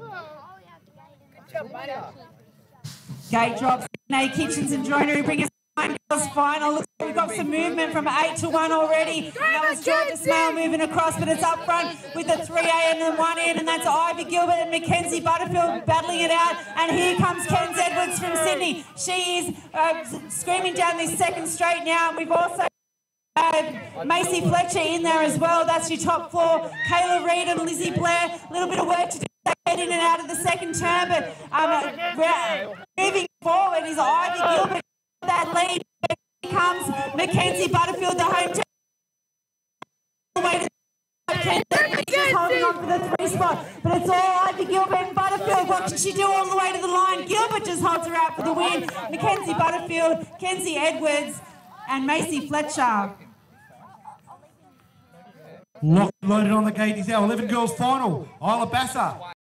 Gate drops. Nate Kitchens and Joinery bring us girls final. Looks like we've got some movement from 8 to 1 already. That was Georgia Smale moving across, but it's up front with the 3A and the 1N, and that's Ivy Gilbert and Mackenzie Butterfield battling it out. And here comes Kenz Edwards from Sydney. She is screaming down this second straight now. And we've also Macy Fletcher in there as well. That's your top four. Kayla Reid and Lizzie Blair. A little bit of work to do. Get in and out of the second turn, but moving forward is Ivy Gilbert. That lead. Here comes Mackenzie Butterfield, the home team. Just holding on for the 3 spot, but it's all Ivy Gilbert and Butterfield. What can she do all the way to the line? Gilbert just holds her out for the win. Mackenzie Butterfield, Kenzie Edwards, and Macy Fletcher. Locked and loaded on the gate is our 11 girls final. Isla Bassa.